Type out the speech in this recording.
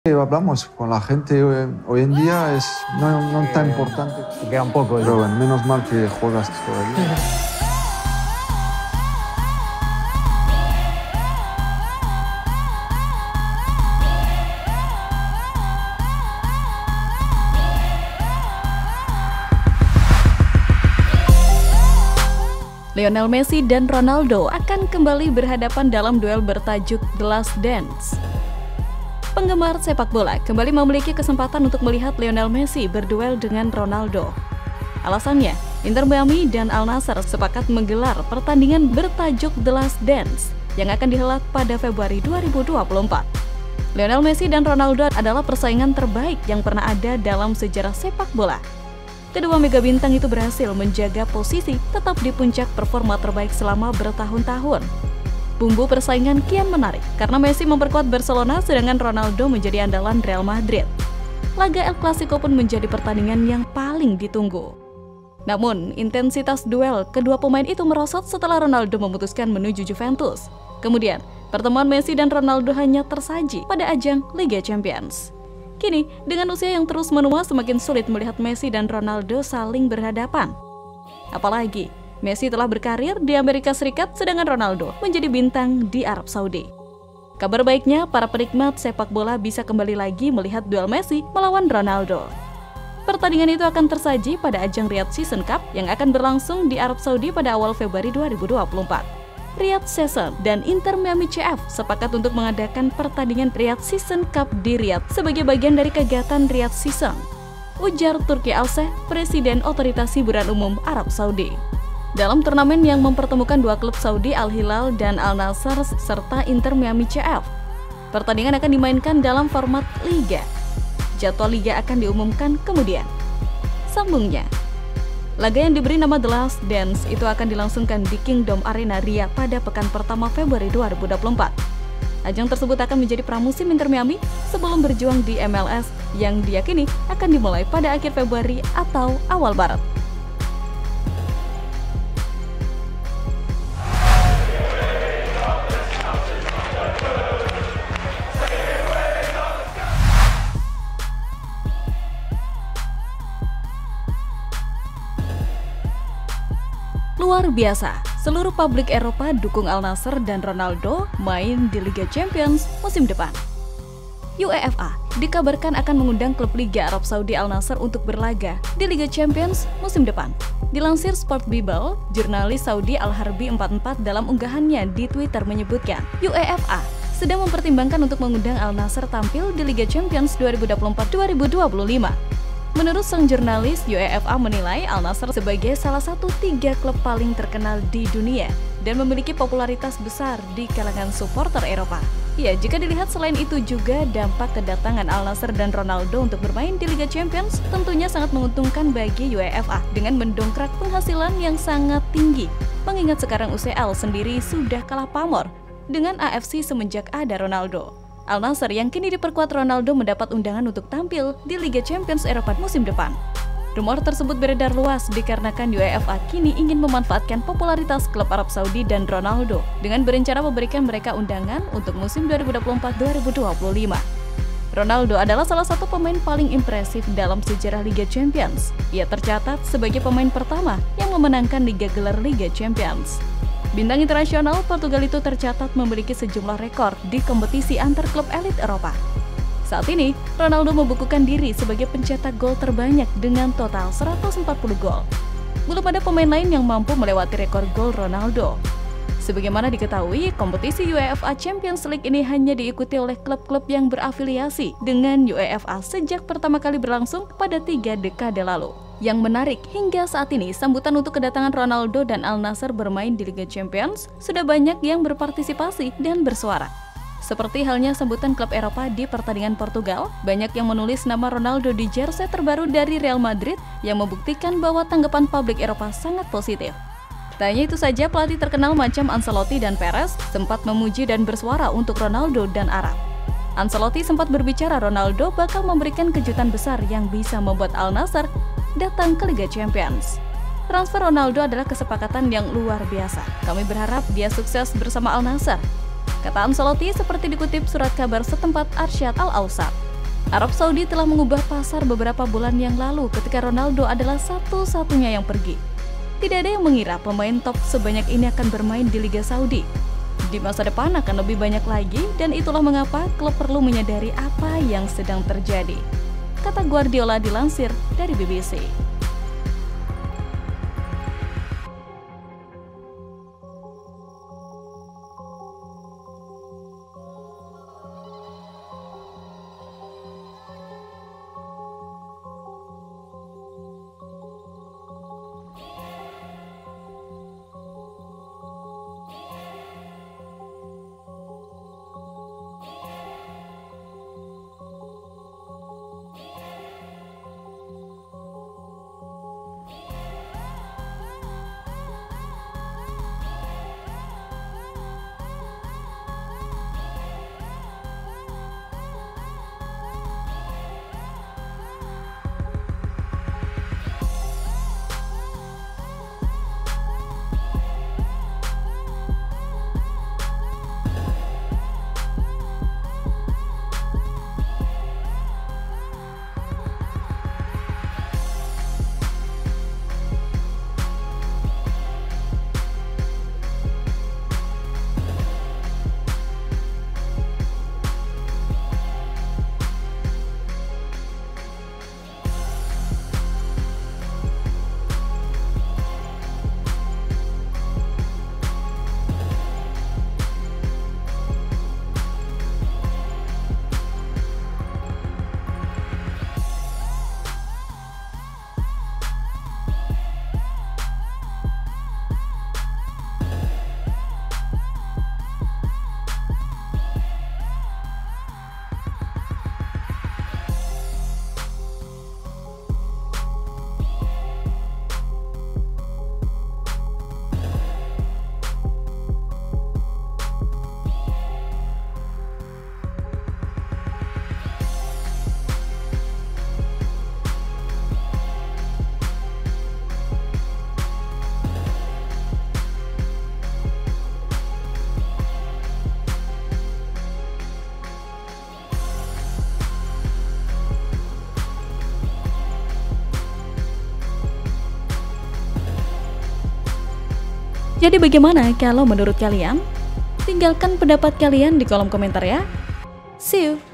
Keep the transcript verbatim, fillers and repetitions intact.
Hablamos con la gente eh, hoy en día es no, no tan importante. Te queda un poco. Pero bueno, menos mal que juegas todavía. Lionel Messi dan Ronaldo akan kembali berhadapan dalam duel bertajuk The Last Dance. Penggemar sepak bola kembali memiliki kesempatan untuk melihat Lionel Messi berduel dengan Ronaldo. Alasannya, Inter Miami dan Al Nassr sepakat menggelar pertandingan bertajuk The Last Dance yang akan dihelat pada Februari dua ribu dua puluh empat. Lionel Messi dan Ronaldo adalah persaingan terbaik yang pernah ada dalam sejarah sepak bola. Kedua mega bintang itu berhasil menjaga posisi tetap di puncak performa terbaik selama bertahun-tahun. Bumbu persaingan kian menarik karena Messi memperkuat Barcelona sedangkan Ronaldo menjadi andalan Real Madrid. Laga El Clasico pun menjadi pertandingan yang paling ditunggu. Namun, intensitas duel kedua pemain itu merosot setelah Ronaldo memutuskan menuju Juventus. Kemudian, pertemuan Messi dan Ronaldo hanya tersaji pada ajang Liga Champions. Kini, dengan usia yang terus menua semakin sulit melihat Messi dan Ronaldo saling berhadapan. Apalagi, Messi telah berkarir di Amerika Serikat sedangkan Ronaldo menjadi bintang di Arab Saudi. Kabar baiknya, para penikmat sepak bola bisa kembali lagi melihat duel Messi melawan Ronaldo. Pertandingan itu akan tersaji pada ajang Riyadh Season Cup yang akan berlangsung di Arab Saudi pada awal Februari dua ribu dua puluh empat. Riyadh Season dan Inter Miami C F sepakat untuk mengadakan pertandingan Riyadh Season Cup di Riyadh sebagai bagian dari kegiatan Riyadh Season, ujar Turki Al-Sheikh, Presiden Otoritas Hiburan Umum Arab Saudi. Dalam turnamen yang mempertemukan dua klub Saudi, Al-Hilal dan Al-Nassr serta Inter Miami C F, pertandingan akan dimainkan dalam format liga. Jadwal liga akan diumumkan kemudian. Sambungnya, laga yang diberi nama The Last Dance itu akan dilangsungkan di Kingdom Arena Riyadh pada pekan pertama Februari dua ribu dua puluh empat. Ajang tersebut akan menjadi pramusim Inter Miami sebelum berjuang di M L S yang diyakini akan dimulai pada akhir Februari atau awal Maret. Luar biasa, seluruh publik Eropa dukung Al Nassr dan Ronaldo main di Liga Champions musim depan. UEFA dikabarkan akan mengundang klub Liga Arab Saudi Al Nassr untuk berlaga di Liga Champions musim depan. Dilansir Sport Bible, jurnalis Saudi Al-Harbi empat puluh empat dalam unggahannya di Twitter menyebutkan UEFA sedang mempertimbangkan untuk mengundang Al Nassr tampil di Liga Champions dua ribu dua puluh empat dua ribu dua puluh lima. Menurut sang jurnalis, UEFA menilai Al Nassr sebagai salah satu tiga klub paling terkenal di dunia dan memiliki popularitas besar di kalangan supporter Eropa. Ya, jika dilihat selain itu juga dampak kedatangan Al Nassr dan Ronaldo untuk bermain di Liga Champions tentunya sangat menguntungkan bagi UEFA dengan mendongkrak penghasilan yang sangat tinggi. Mengingat sekarang U C L sendiri sudah kalah pamor dengan A F C semenjak ada Ronaldo. Al Nassr yang kini diperkuat Ronaldo mendapat undangan untuk tampil di Liga Champions Eropa musim depan. Rumor tersebut beredar luas dikarenakan UEFA kini ingin memanfaatkan popularitas klub Arab Saudi dan Ronaldo dengan berencana memberikan mereka undangan untuk musim dua ribu dua puluh empat dua ribu dua puluh lima. Ronaldo adalah salah satu pemain paling impresif dalam sejarah Liga Champions. Ia tercatat sebagai pemain pertama yang memenangkan Liga gelar Liga Champions. Bintang internasional Portugal itu tercatat memiliki sejumlah rekor di kompetisi antar klub elit Eropa. Saat ini, Ronaldo membukukan diri sebagai pencetak gol terbanyak dengan total seratus empat puluh gol. Belum ada pemain lain yang mampu melewati rekor gol Ronaldo. Sebagaimana diketahui, kompetisi UEFA Champions League ini hanya diikuti oleh klub-klub yang berafiliasi dengan UEFA sejak pertama kali berlangsung pada tiga dekade lalu. Yang menarik, hingga saat ini sambutan untuk kedatangan Ronaldo dan Al Nassr bermain di Liga Champions sudah banyak yang berpartisipasi dan bersuara. Seperti halnya sambutan klub Eropa di pertandingan Portugal, banyak yang menulis nama Ronaldo di jersey terbaru dari Real Madrid yang membuktikan bahwa tanggapan publik Eropa sangat positif. Tak hanya itu saja, pelatih terkenal macam Ancelotti dan Perez sempat memuji dan bersuara untuk Ronaldo dan Arab. Ancelotti sempat berbicara Ronaldo bakal memberikan kejutan besar yang bisa membuat Al Nassr datang ke Liga Champions. Transfer Ronaldo adalah kesepakatan yang luar biasa. Kami berharap dia sukses bersama Al Nassr, kata Ancelotti seperti dikutip surat kabar setempat Arsyad Al-Awsat. Arab Saudi telah mengubah pasar beberapa bulan yang lalu ketika Ronaldo adalah satu-satunya yang pergi. Tidak ada yang mengira pemain top sebanyak ini akan bermain di Liga Saudi. Di masa depan akan lebih banyak lagi, dan itulah mengapa klub perlu menyadari apa yang sedang terjadi, kata Guardiola dilansir dari B B C. Jadi bagaimana kalau menurut kalian? Tinggalkan pendapat kalian di kolom komentar ya. See you!